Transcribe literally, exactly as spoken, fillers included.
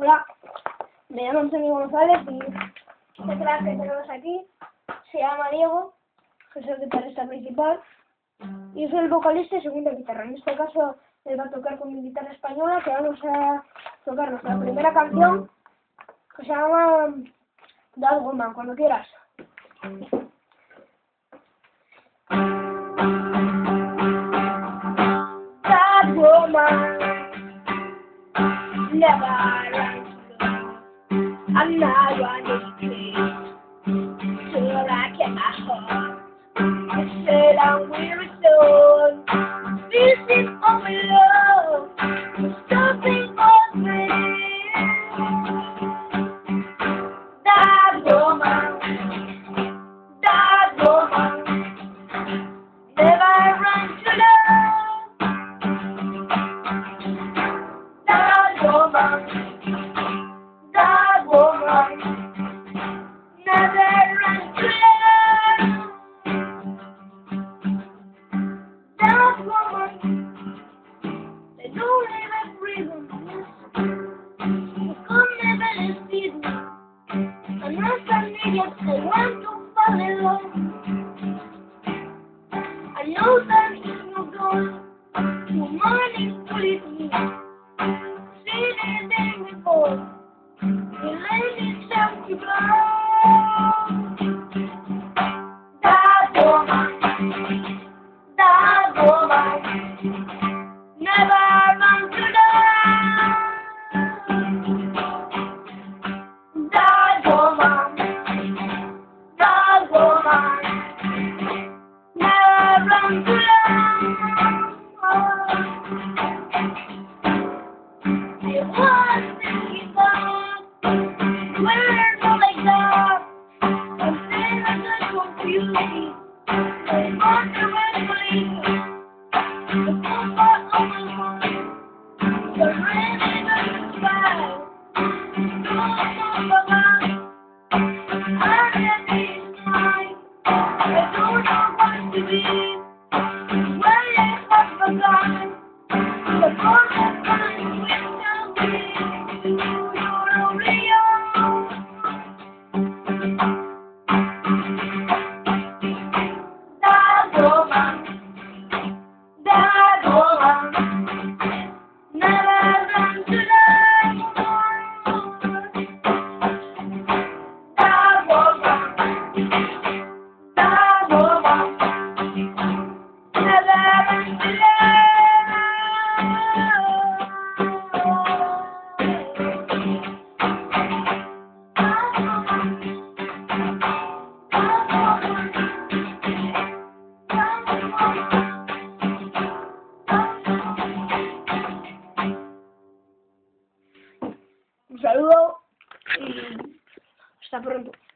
Hola, me llamo Antonio González y este track que tenemos aquí se llama Diego, que es el guitarrista principal, y soy el vocalista y segunda guitarra. En este caso él va a tocar con mi guitarra española, que vamos a tocar nuestra primera canción, que se llama That Woman, cuando quieras. That woman never ran to love. I'm not running place till I get my heart. I said I'm weary soul. This is only love. Something already. That woman, that woman never ran to love. That woman, that woman never ran to love. That woman, they don't even reason. You could never see them. And as an idiot, I want to fall in love. I know that it's no good. Your money to leave me. See the day before. You let yourself to go. That woman, that woman never ran to love. That woman, that woman never ran to love. I was thinking about where no like that. I'm saying I'm not confused. I'm on the right place. The comfort of my mind, the rain in the sky. No more bye. I am this night. I don't know what to be. Well, I have forgotten the golden time will tell me you're only young. That woman, that woman never ran to love. That woman, that woman never ran to love. Un saludo y hasta pronto.